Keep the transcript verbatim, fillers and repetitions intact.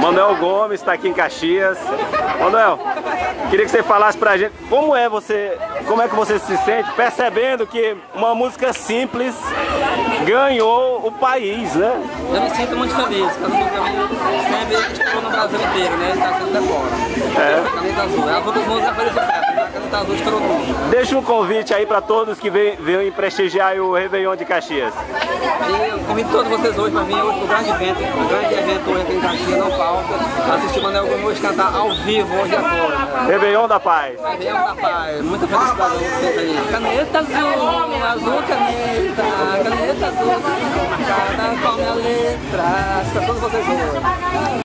Manuel Gomes está aqui em Caxias. Manuel, queria que você falasse pra gente como é você, como é que você se sente percebendo que uma música simples ganhou o país, né? Eu me sinto muito feliz, porque a música minha sempre estourou no Brasil inteiro, né? Está sendo de fora. É. Caneta Azul. As outras músicas foi sucesso, mas a Caneta Azul estourou no mundo. Deixa um convite aí para todos que vêm prestigiar o Réveillon de Caxias. E eu convido todos vocês hoje para vir hoje para o grande evento, o grande evento hoje aqui em Caxias, não falta. Assistir o Manuel Gomes cantar ao vivo hoje agora. Né? Réveillon da Paz. Réveillon da Paz. Muita felicidade a vocês aí. Caneta azul, azul caneta, caneta azul, marcada com a minha letra. Para todos vocês hoje.